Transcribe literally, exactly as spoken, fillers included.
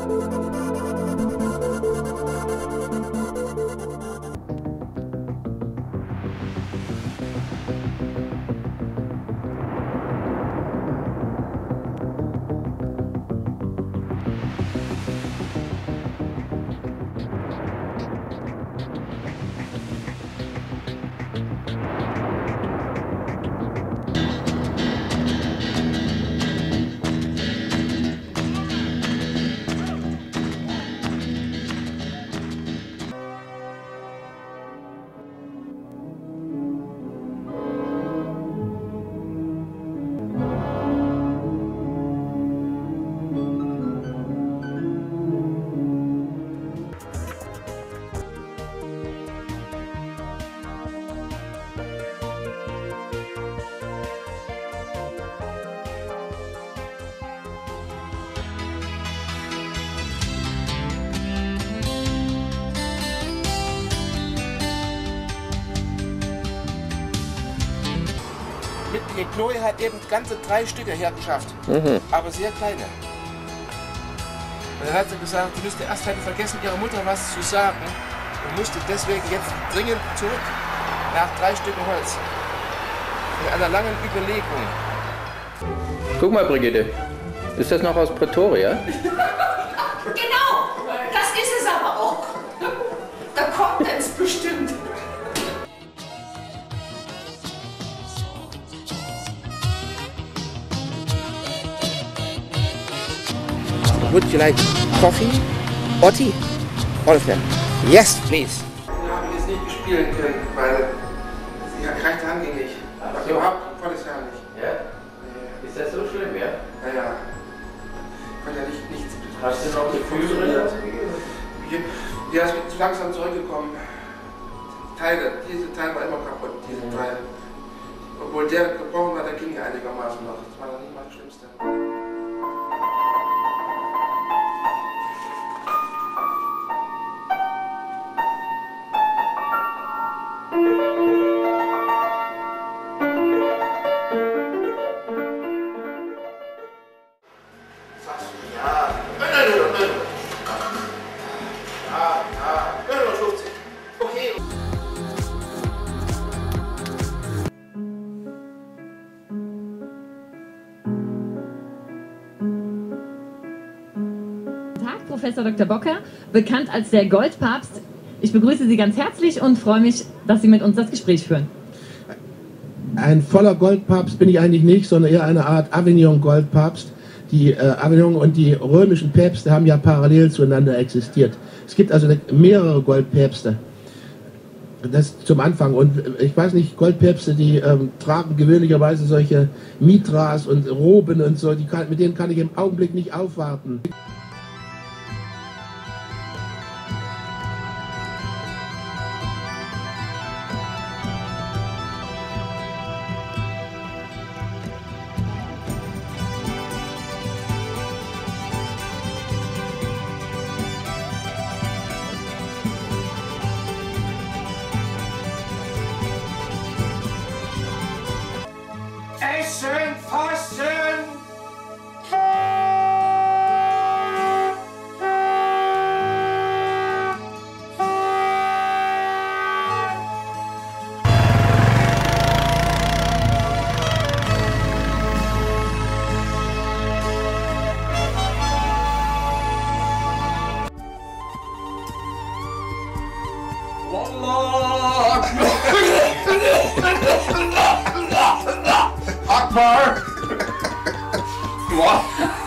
Die Chloe hat eben ganze drei Stücke hergeschafft, mhm. aber sehr kleine. Und dann hat sie gesagt, sie müsste erst halt vergessen, ihrer Mutter was zu sagen und musste deswegen jetzt dringend zurück nach drei Stücken Holz. In einer langen Überlegung. Guck mal, Brigitte, ist das noch aus Pretoria? Genau, das ist es aber auch. Da kommt es bestimmt. Would you like coffee or tea? All of them. Yes, please. Wir haben jetzt nicht gespielt können, weil die rechte Hand ging nicht. Also überhaupt volles Jahr nicht. Ja? Nee. Ist das so schlimm, ja? Ja, ja. Ich konnte ja nicht, nichts. Hast du noch Gefühle drin? Ja, es ist langsam zurückgekommen. Teile, diese Teil war immer kaputt, diese Teil. Obwohl der gebrochen war, der ging ja einigermaßen noch. Das war noch nicht mal das Schlimmste. Professor Doktor Bocker, bekannt als der Goldpapst. Ich begrüße Sie ganz herzlich und freue mich, dass Sie mit uns das Gespräch führen. Ein voller Goldpapst bin ich eigentlich nicht, sondern eher eine Art Avignon-Goldpapst. Die äh, Avignon und die römischen Päpste haben ja parallel zueinander existiert. Es gibt also mehrere Goldpäpste. Das zum Anfang. Und ich weiß nicht, Goldpäpste, die ähm, tragen gewöhnlicherweise solche Mitras und Roben und so, die kann, mit denen kann ich im Augenblick nicht aufwarten. Essen, fassen! Akbar! What?